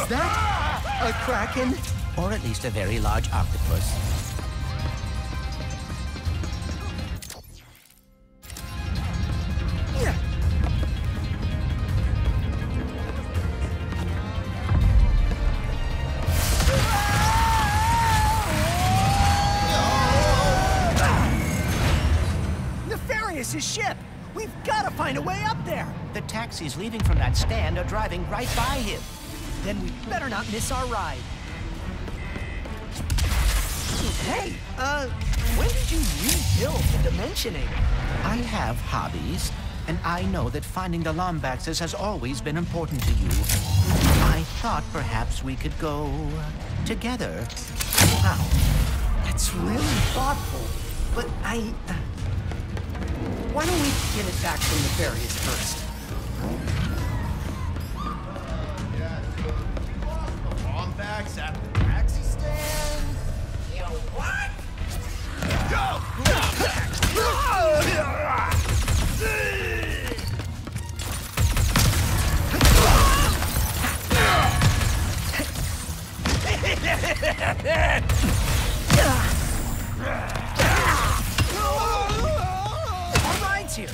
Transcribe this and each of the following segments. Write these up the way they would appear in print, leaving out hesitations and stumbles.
that a kraken? Or at least a very large octopus. Nefarious' ship! We've got to find a way up there! The taxis leaving from that stand are driving right by him. Then we better not miss our ride. Hey, when did you rebuild the Dimensionator? I have hobbies, and I know that finding the Lombaxes has always been important to you. I thought perhaps we could go together. Wow, that's really thoughtful. But why don't we get it back from Nefarious first? Lombax at the taxi stand? Yo, what? Go! Our ride's here.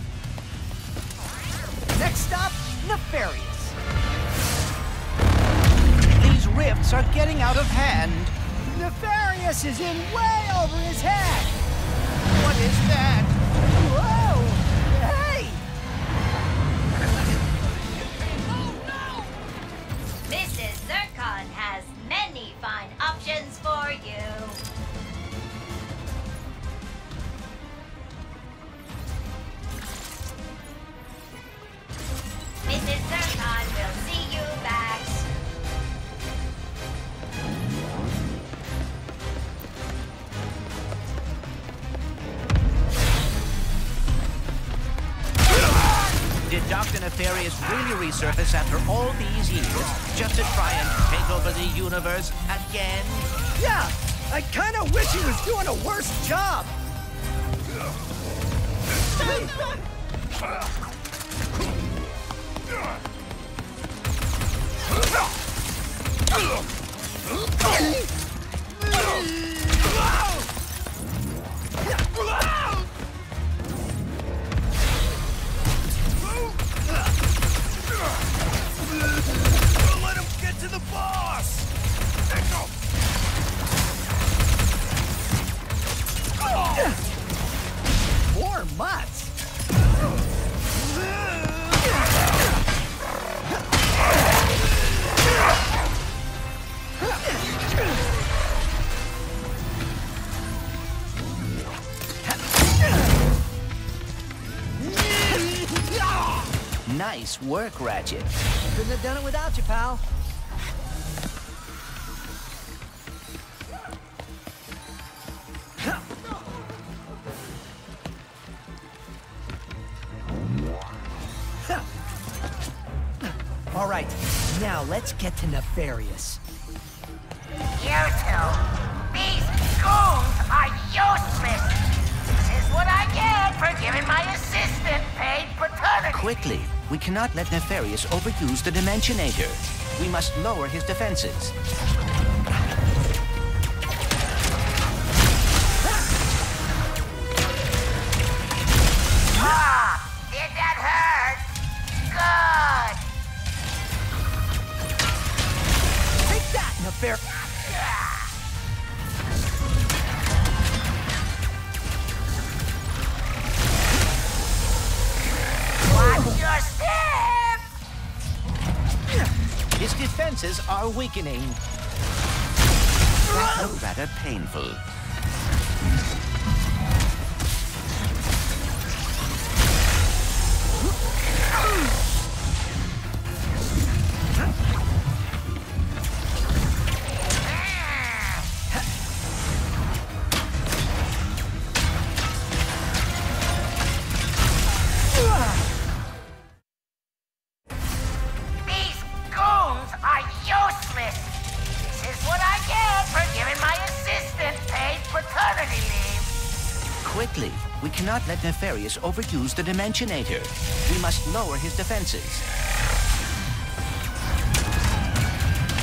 Next stop, Nefarious. These rifts are getting out of hand. Nefarious is in way over his head. What is that? Whoa! Hey! Mrs. Zircon has many fine options for you. Mrs. Zircon will see you back. Did Dr. Nefarious really resurface after all these years just to try and take over the universe again? Yeah, I kind of wish he was doing a worse job. Let him get to the boss! 4 months. Nice work, Ratchet. Couldn't have done it without you, pal. All right, now let's get to Nefarious. You two, these goons are useless. This is what I get for giving my assistant paid paternity. Quickly, we cannot let Nefarious overuse the Dimensionator. We must lower his defenses. Ah, did that hurt? Good. Take that, Nefarious. Watch your step. His defenses are weakening. That looked rather painful. These goons are useless. This is what I get for giving my assistant paid paternity leave. Quickly, we cannot let Nefarious overuse the Dimensionator. We must lower his defenses.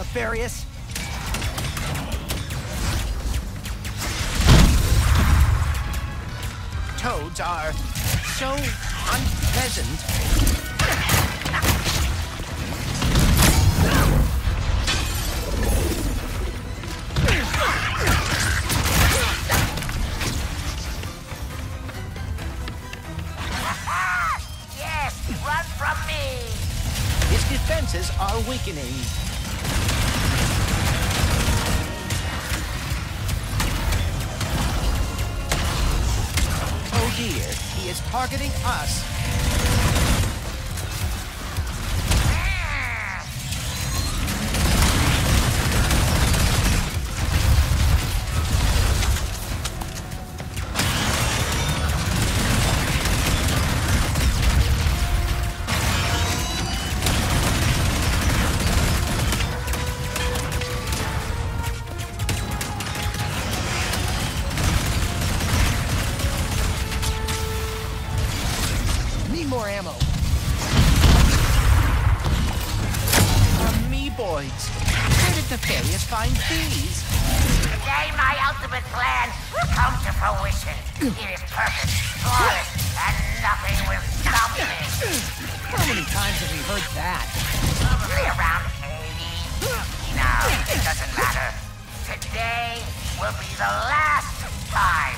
Nefarious. Toads are so unpleasant. Yes, run from me! His defenses are weakening. Oh dear, he is targeting us. Need more ammo. Amoeboids. Where did Nefarious find these? Today my ultimate plan will come to fruition. It is perfect, flawless, and nothing will stop me. How many times have we heard that? Probably around 80. No, it doesn't matter. Today will be the last time.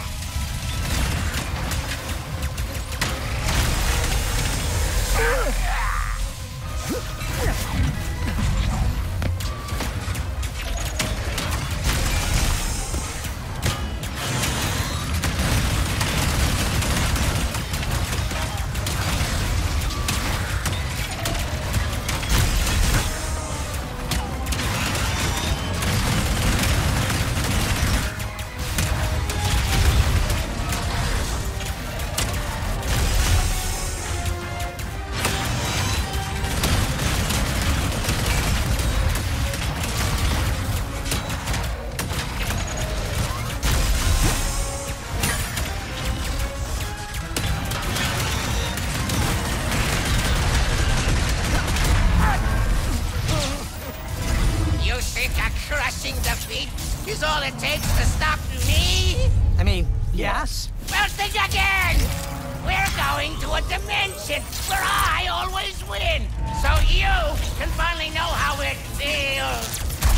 You think a crushing defeat is all it takes to stop me? I mean, yes. Well, think again! We're going to a dimension where I always win, so you can finally know how it feels.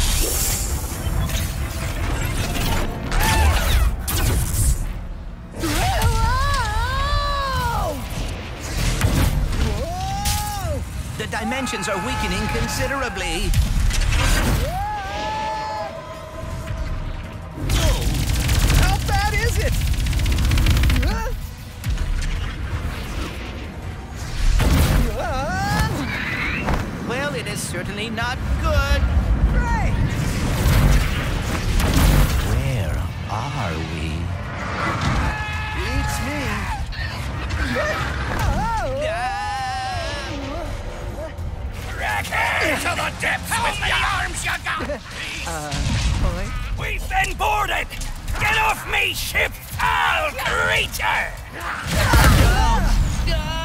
The dimensions are weakening considerably. How bad is it? Well, it is certainly not good. Great! Where are we? Beats me. To the depths with many arms you got! Boy. We've been boarded! Get off me ship, foul creature!